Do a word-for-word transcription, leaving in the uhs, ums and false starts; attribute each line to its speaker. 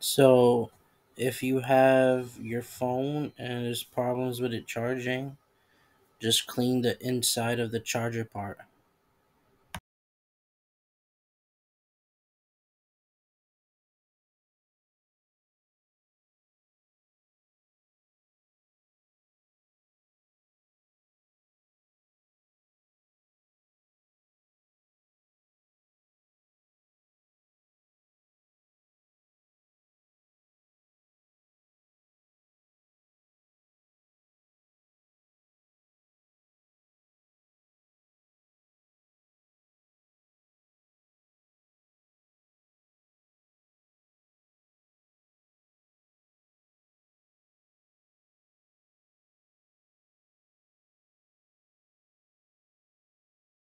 Speaker 1: So, if you have your phone and there's problems with it charging, just clean the inside of the charger part.